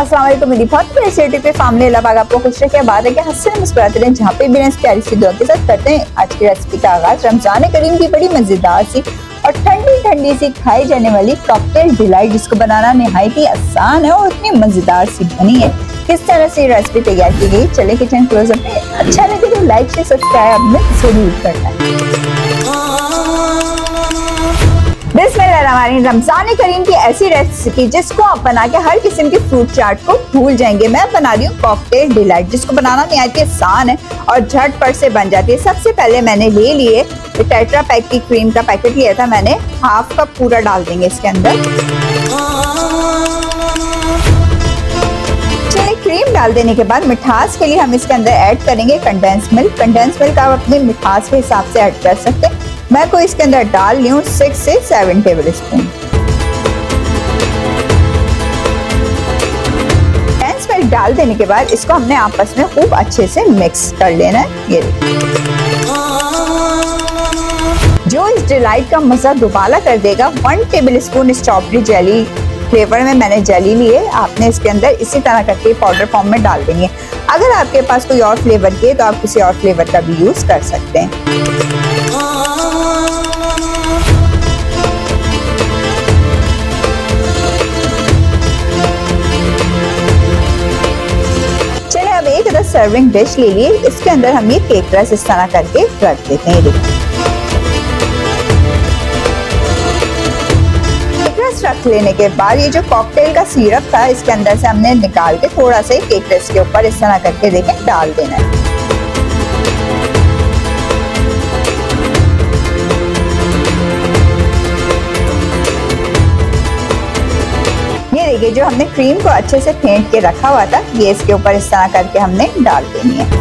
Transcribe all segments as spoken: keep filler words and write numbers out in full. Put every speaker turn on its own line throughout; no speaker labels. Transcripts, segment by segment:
अस्सलाम वालेकुम। मेरी बहुत बड़ी रेसिपी पे फैमिली अल्लाह पाक आपको खुश रखे, बात है कि हंसते मुस्कुराते रहें जहाँ पे भी रहें। प्यारी सी दुआ के साथ करते हैं आज की रेसिपी का आगाज। रमजान करीम की बड़ी मजेदार सी और ठंडी ठंडी सी खाई जाने वाली कॉकटेल डिलाइट, जिसको बनाना निहायत ही आसान है और इतनी मजेदार सी बनी है। किस तरह से रेसिपी तैयार की गई, चले किचन क्लोजअप में। अच्छा लगे तो लाइक से सब्सक्राइब में जरूर करना है। बिस्मिल्लाहिर्रहमानिर्रहीम। रमजान करीम की ऐसी रेसिपी जिसको आप बना के हर किस्म के फ्रूट चाट को भूल जाएंगे। मैं बना रही हूँ कॉकटेल डिलाइट, जिसको बनाना निहायत आसान है और झटपट से बन जाती है। सबसे पहले मैंने ले लिए टेट्रा पैक की क्रीम का पैकेट लिया था मैंने, हाफ कप पूरा डाल देंगे इसके अंदर। चलिए, क्रीम डाल देने के बाद मिठास के लिए हम इसके अंदर ऐड करेंगे कंडेंस मिल्क। कंडेंस मिल्क आप अपने मिठास के हिसाब से ऐड कर सकते हैं। मैं को इसके अंदर डाल ली हूँ सिक्स से seven tablespoon. Condense milk डाल देने के बाद इसको हमने आपस में खूब अच्छे से मिक्स कर लेना है। ये जो इस डिलाइट का मजा दुबाला कर देगा, one tablespoon strawberry jelly flavour में मैंने जेली ली है। आपने इसके अंदर इसी तरह करके पाउडर फॉर्म में डाल देंगे। अगर आपके पास कोई और फ्लेवर की है तो आप किसी और फ्लेवर का भी यूज कर सकते हैं। चलिए, अब एक अदर सर्विंग डिश ले लिए। इसके अंदर हम ये केक रस इस तरह करके रख देते हैं। देखिए, रख लेने के बाद ये जो कॉकटेल का सिरप था इसके अंदर से हमने निकाल के थोड़ा सा केक रस के ऊपर इस तरह करके देखें डाल देना है। ये देखिए, जो हमने क्रीम को अच्छे से फेंट के रखा हुआ था ये इसके ऊपर इस तरह करके हमने डाल देनी है।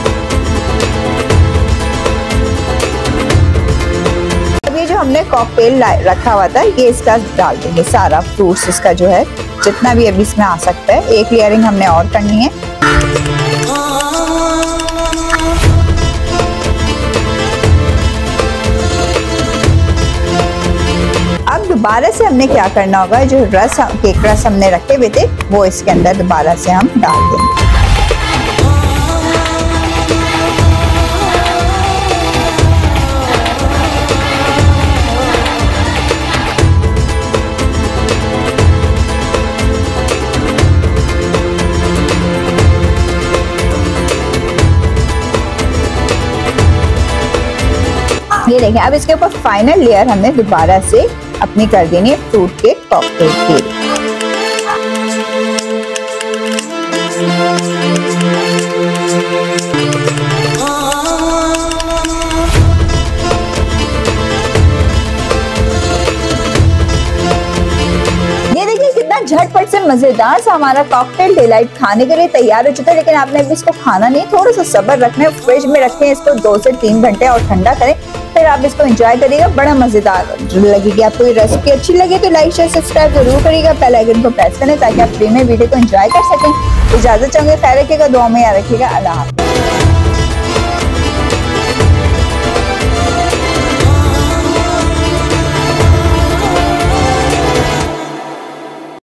जो हमने कॉकटेल रखा हुआ था ये इसका डाल देंगे सारा फ्रूट्स, इसका जो है जितना भी अभी इसमें आ सकता है। एक लेयरिंग हमने और करनी है। अब दोबारा से हमने क्या करना होगा, जो रस केक रस हमने रखे हुए थे वो इसके अंदर दोबारा से हम डाल देंगे। ये देखें, अब इसके ऊपर फाइनल लेयर हमने दोबारा से अपनी कर देनी है फ्रूट के कॉकटेल की। झटपट से मजेदार सा हमारा कॉकटेल डिलाइट खाने के लिए तैयार हो चुका है। लेकिन आपने अभी इसको खाना नहीं, थोड़ा सा सब्र रखना है। फ्रिज में रखें इसको दो से तीन घंटे और ठंडा करें, फिर आप इसको एंजॉय करिएगा। बड़ा मजेदार लगेगी। आपको ये रेसिपी अच्छी लगे तो लाइक शेयर सब्सक्राइब जरूर करिएगा। बेल आइकन को प्रेस करें ताकि आप फ्री में वीडियो को एंजॉय कर सकें। इजाजत चाहूंगी, ख्याल रखिएगा, दुआ में याद रखिएगा। अल्लाह हाफ़िज़।